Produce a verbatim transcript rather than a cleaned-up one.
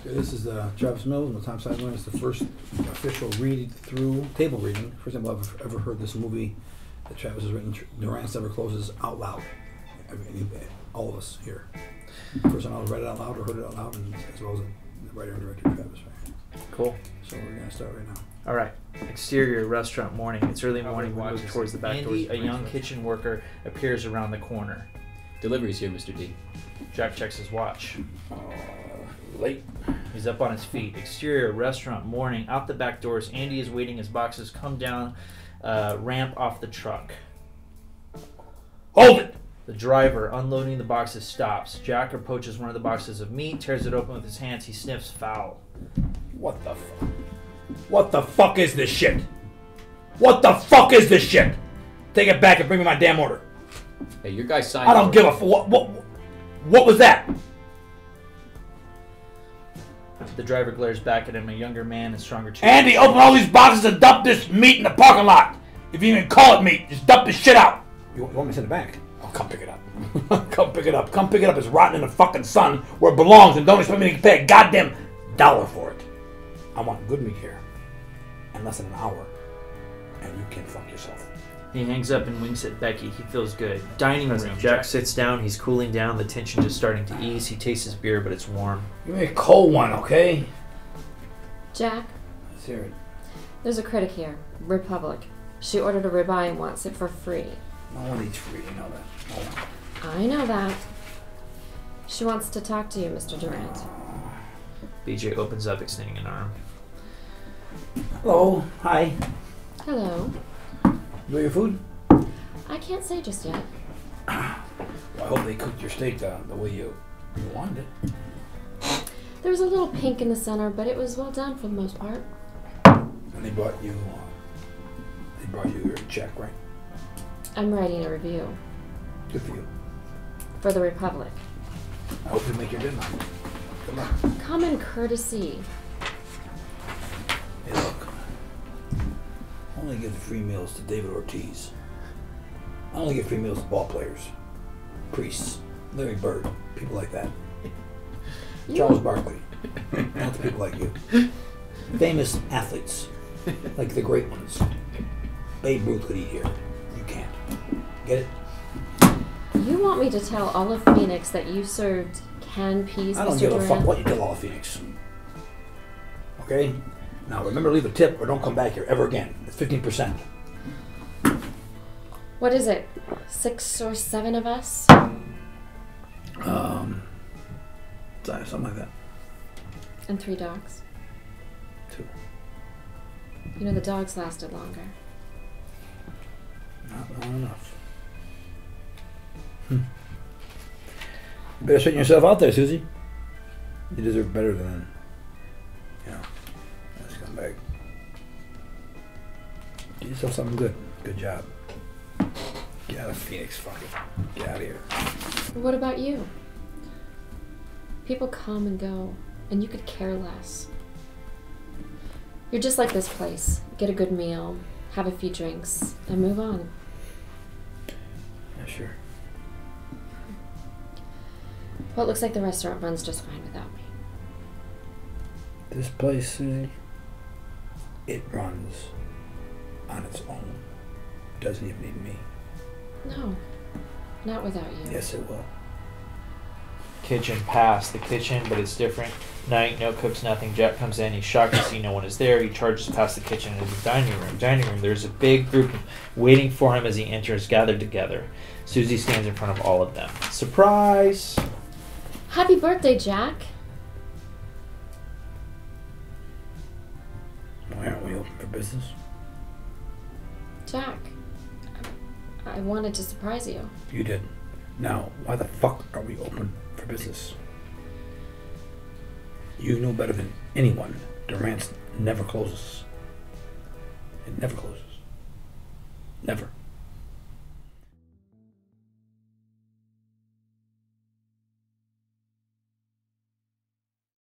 Okay, this is uh, Travis Mills and the Tom Sizemore. It's the first official read-through table reading. First time I've ever heard this movie that Travis has written, Durant Never Closes, out loud. I mean, all of us here. First time I read it out loud or heard it out loud, and as well as the writer and director Travis. Right? Cool. So we're gonna start right now. All right. Exterior restaurant morning. It's early morning. We move towards the back door. A young kitchen worker appears around the corner. Delivery's here, Mister D. Jack checks his watch. Uh, late. He's up on his feet. Exterior restaurant morning. Out the back doors, Andy is waiting. His boxes come down uh, ramp off the truck. Hold it! The driver, unloading the boxes, stops. Jack approaches one of the boxes of meat, tears it open with his hands. He sniffs foul. What the fuck? What the fuck is this shit? What the fuck is this shit? Take it back and bring me my damn order. Hey, your guy signed. I don't give a f- what, what, what was that? The driver glares back at him, a younger man in stronger cheeks. Andy, open all these boxes and dump this meat in the parking lot. If you even call it meat, just dump this shit out. You want me to send it back? Oh, come pick it up. Come pick it up. Come pick it up. It's rotten in the fucking sun where it belongs, and don't expect me to pay a goddamn dollar for it. I want good meat here in less than an hour, and you can fuck yourself. He hangs up and winks at Becky. He feels good. Dining room. Jack, Jack sits down. He's cooling down. The tension just starting to ease. He tastes his beer, but it's warm. Give me a cold one, okay? Jack. Let's hear it. There's a critic here. Republic. She ordered a ribeye and wants it for free. No one eats free, you know that. Hold on. I know that. She wants to talk to you, Mister Durant. B J opens up, extending an arm. Hello. Hi. Hello. You your food? I can't say just yet. Well, I hope they cooked your steak uh, the way you, you wanted it. There was a little pink in the center, but it was well done for the most part. And they brought you, uh, they brought you your check, right? I'm writing a review. Good for you. For the Republic. I hope you make your dinner. Good luck. Common courtesy. Hey, look. I only give the free meals to David Ortiz. I only give free meals to ball players, priests, Larry Bird, people like that. You Charles Barkley, not to people like you. Famous athletes, like the great ones. Babe Ruth could eat here. You can't. Get it? You want me to tell all of Phoenix that you served canned peas, I don't Mister give a Durant? fuck what you tell all of Phoenix. Okay? Now remember to leave a tip or don't come back here ever again. It's fifteen percent. What is it? Six or seven of us? Um, something like that. And three dogs? Two. You know, the dogs lasted longer. Not long enough. Hmm. You better straighten yourself out there, Susie. You deserve better than, you know, this scumbag. Get yourself something good. Good job. Get out of Phoenix, fuck it. Get out of here. What about you? People come and go, and you could care less. You're just like this place. Get a good meal, have a few drinks, and move on. Yeah, sure. Well, it looks like the restaurant runs just fine without me. This place, Susie, it runs on its own. It doesn't even need me. No, not without you. Yes, it will. Kitchen past the kitchen, but it's different. Night, no cooks, nothing. Jack comes in. He's shocked to see no one is there. He charges past the kitchen into the dining room. Dining room. There's a big group waiting for him as he enters, gathered together. Susie stands in front of all of them. Surprise! Happy birthday, Jack. Why aren't we open for business? Jack, I wanted to surprise you. You didn't. Now, why the fuck are we open for business? You know better than anyone. Durant's never closes. It never closes. Never.